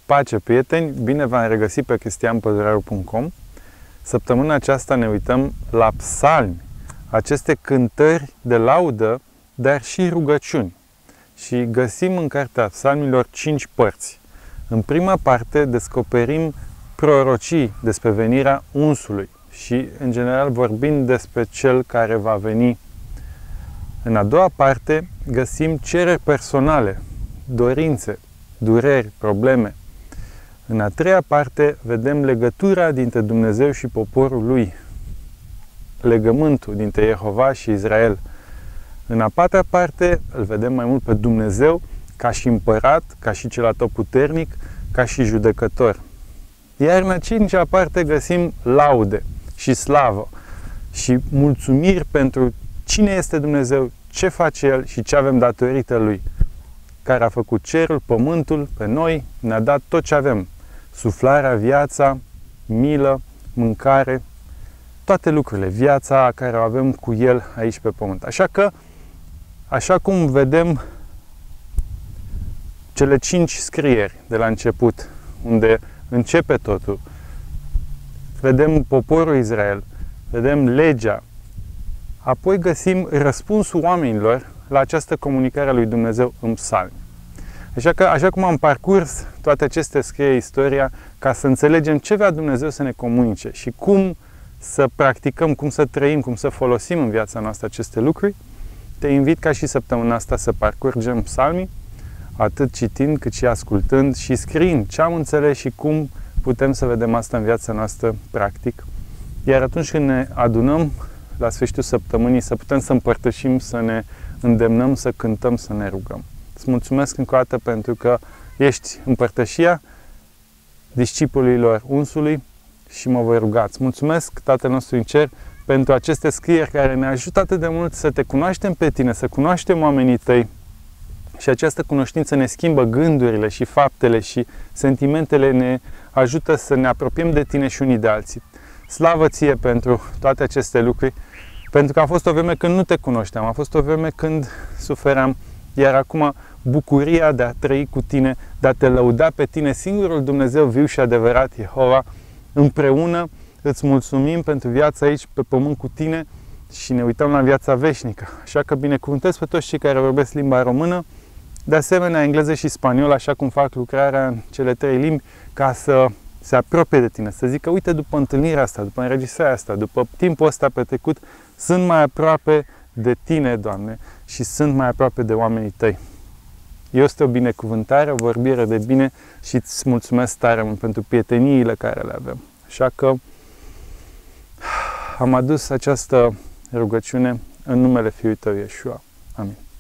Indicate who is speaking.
Speaker 1: Pace, prieteni! Bine v-am regăsit pe cristianpăduraru.com. Săptămâna aceasta ne uităm la psalmi, aceste cântări de laudă, dar și rugăciuni. Și găsim în cartea psalmilor 5 părți. În prima parte descoperim prorocii despre venirea unsului și, în general, vorbim despre cel care va veni. În a doua parte găsim cereri personale, dorințe, dureri, probleme. În a treia parte vedem legătura dintre Dumnezeu și poporul lui, legământul dintre Jehova și Israel. În a patra parte îl vedem mai mult pe Dumnezeu ca și împărat, ca și cel atotputernic, ca și judecător. Iar în a cincea parte găsim laude și slavă și mulțumiri pentru cine este Dumnezeu, ce face El și ce avem datorită Lui, care a făcut cerul, pământul, pe noi, ne-a dat tot ce avem. Suflarea, viața, milă, mâncare, toate lucrurile, viața care o avem cu El aici pe pământ. Așa că, așa cum vedem cele 5 scrieri de la început, unde începe totul, vedem poporul Israel, vedem legea, apoi găsim răspunsul oamenilor la această comunicare a lui Dumnezeu în psalmi. Așa că, așa cum am parcurs toate aceste scrieri, istoria, ca să înțelegem ce vrea Dumnezeu să ne comunice și cum să practicăm, cum să trăim, cum să folosim în viața noastră aceste lucruri, te invit ca și săptămâna asta să parcurgem psalmii, atât citind cât și ascultând și scriind ce am înțeles și cum putem să vedem asta în viața noastră practic. Iar atunci când ne adunăm la sfârșitul săptămânii, să putem să împărtășim, să ne îndemnăm, să cântăm, să ne rugăm. Îți mulțumesc încă o dată pentru că ești împărtășia discipolilor unsului și mă voi ruga. Îți mulțumesc, Tatăl nostru în cer, pentru aceste scrieri care ne ajută atât de mult să te cunoaștem pe tine, să cunoaștem oamenii tăi și această cunoștință ne schimbă gândurile și faptele și sentimentele, ne ajută să ne apropiem de tine și unii de alții. Slavă ție pentru toate aceste lucruri, pentru că a fost o vreme când nu te cunoșteam, a fost o vreme când suferam, iar acum bucuria de a trăi cu tine, de a te lăuda pe tine, singurul Dumnezeu viu și adevărat, Jehova, împreună îți mulțumim pentru viața aici pe pământ cu tine și ne uităm la viața veșnică. Așa că binecuvântez pe toți cei care vorbesc limba română, de asemenea engleză și spaniolă, așa cum fac lucrarea în cele 3 limbi, ca să se apropie de tine, să zică, uite, după întâlnirea asta, după înregistrarea asta, după timpul ăsta petrecut, sunt mai aproape de tine, Doamne, și sunt mai aproape de oamenii tăi. Este o binecuvântare, o vorbire de bine și îți mulțumesc tare mult pentru prieteniile care le avem. Așa că am adus această rugăciune în numele Fiului Tău, Iesua. Amin.